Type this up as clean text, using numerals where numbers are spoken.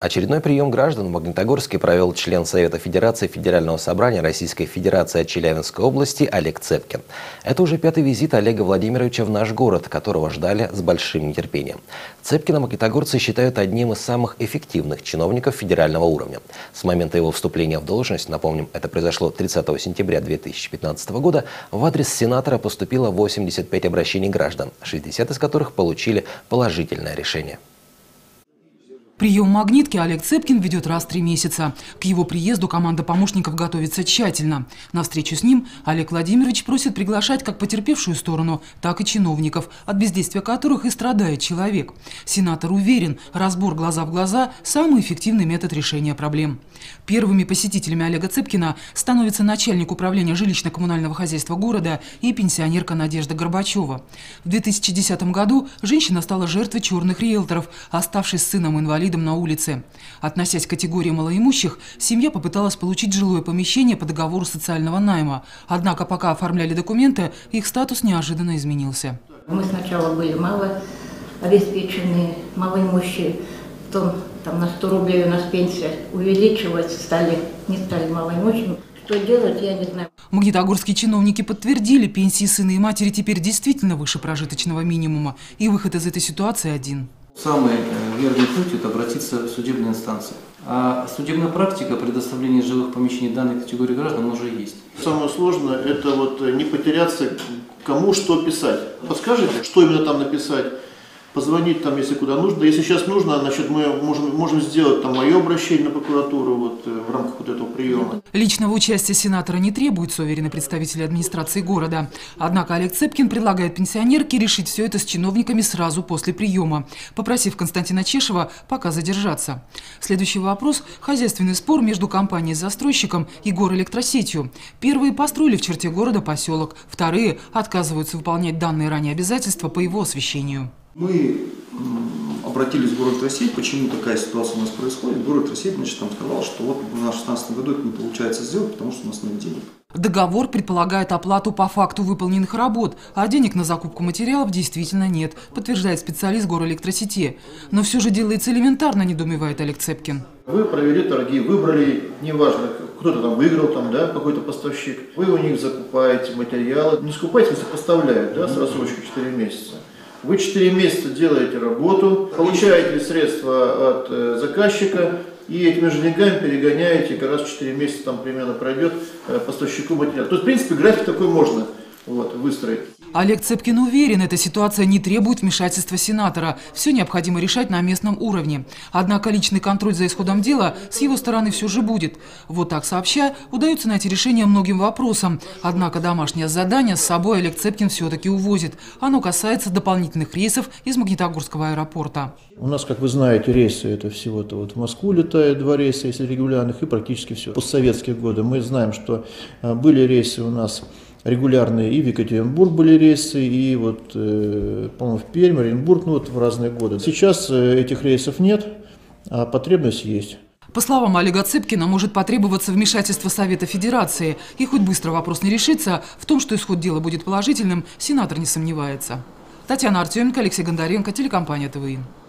Очередной прием граждан в Магнитогорске провел член Совета Федерации Федерального собрания Российской Федерации от Челябинской области Олег Цепкин. Это уже 5-й визит Олега Владимировича в наш город, которого ждали с большим нетерпением. Цепкина магнитогорцы считают одним из самых эффективных чиновников федерального уровня. С момента его вступления в должность, напомним, это произошло 30 сентября 2015 года, в адрес сенатора поступило 85 обращений граждан, 60 из которых получили положительное решение. Прием магнитки Олег Цепкин ведет раз в 3 месяца. К его приезду команда помощников готовится тщательно. На встречу с ним Олег Владимирович просит приглашать как потерпевшую сторону, так и чиновников, от бездействия которых и страдает человек. Сенатор уверен, разбор глаза в глаза – самый эффективный метод решения проблем. Первыми посетителями Олега Цепкина становится начальник управления жилищно-коммунального хозяйства города и пенсионерка Надежда Горбачева. В 2010 году женщина стала жертвой черных риэлторов, оставшись с сыном-инвалидом на улице. Относясь к категории малоимущих, семья попыталась получить жилое помещение по договору социального найма. Однако пока оформляли документы, их статус неожиданно изменился. Мы сначала были малообеспеченные, малоимущие, потом на 100 рублей у нас пенсия увеличилась, не стали малоимущими. Что делать, я не знаю. Магнитогорские чиновники подтвердили, пенсии сына и матери теперь действительно выше прожиточного минимума. И выход из этой ситуации один. Самый верный путь – это обратиться в судебные инстанции. А судебная практика предоставления жилых помещений данной категории граждан уже есть. Самое сложное – это не потеряться, кому что писать. Подскажите, что именно там написать? Позвонить там, если куда нужно. Если сейчас нужно, значит, мы можем сделать мое обращение на прокуратуру в рамках этого приема. Личного участия сенатора не требуется, уверены представители администрации города. Однако Олег Цепкин предлагает пенсионерке решить все это с чиновниками сразу после приема, попросив Константина Чешева пока задержаться. Следующий вопрос – хозяйственный спор между компанией-застройщиком и горэлектросетью. Первые построили в черте города поселок, вторые отказываются выполнять данные ранее обязательства по его освещению. Мы обратились в горэлектросеть, почему такая ситуация у нас происходит. Горэлектросеть, нам сказал, что у нас в 2016 году это не получается сделать, потому что у нас нет денег. Договор предполагает оплату по факту выполненных работ, а денег на закупку материалов действительно нет, подтверждает специалист горэлектросети. Но все же делается элементарно, недоумевает Олег Цепкин. Вы провели торги, выбрали, неважно, кто-то выиграл, какой-то поставщик. Вы у них закупаете материалы, не скупаете, если поставляют, с рассрочкой 4 месяца. Вы 4 месяца делаете работу, получаете средства от заказчика и этими же деньгами перегоняете, как раз 4 месяца примерно пройдет поставщику материала. То есть, в принципе, график такой можно выстроить. Олег Цепкин уверен, эта ситуация не требует вмешательства сенатора. Все необходимо решать на местном уровне. Однако личный контроль за исходом дела с его стороны все же будет. Вот так сообща, удается найти решение многим вопросам. Однако домашнее задание с собой Олег Цепкин все-таки увозит. Оно касается дополнительных рейсов из Магнитогорского аэропорта. У нас, как вы знаете, рейсы это всего-то в Москву летает 2 рейса, если регулярных, и практически все. В постсоветские годы мы знаем, что были рейсы у нас регулярные, и в Екатеринбург были рейсы, и по-моему, в Пермь, Оренбург, в разные годы. Сейчас этих рейсов нет, а потребность есть. По словам Олега Цепкина, может потребоваться вмешательство Совета Федерации. И хоть быстро вопрос не решится, в том, что исход дела будет положительным, сенатор не сомневается. Татьяна Артеменко, Алексей Гондаренко, телекомпания ТВИ.